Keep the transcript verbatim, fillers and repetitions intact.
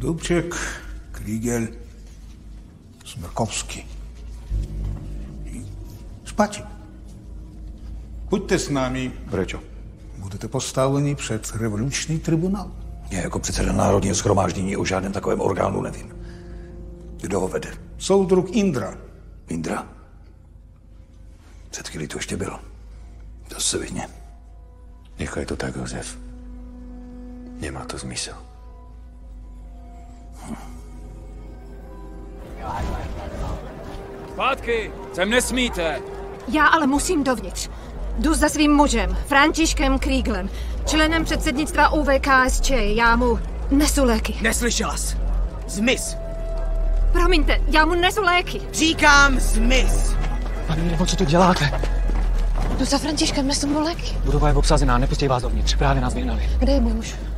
Dubček, Kriegel, Smrkovský. Spati. Buďte s námi. Prečo? Budete postaveni před revoluční tribunál. Já jako předseda Národního shromáždění o žádném takovém orgánu nevím. Kdo ho vede? Soudruh Indra. Indra? Před chvílí to ještě byl. To se vidně. Nechaj to tak, Josef. Nemá to zmysel. Hm. Zpátky! Sem nesmíte! Já ale musím dovnitř. Jdu za svým mužem, Františkem Krieglem, členem předsednictva U V K S Č. Já mu nesu léky. Neslyšela jsi. Zmiz. Promiňte, já mu nesu léky. Říkám zmiz. Pane, nebo co tu děláte? Jdu za Františkem, nesu mu léky. Budova je obsazená, nepustí vás dovnitř. Právě nás vyhnali. Kde je můj muž?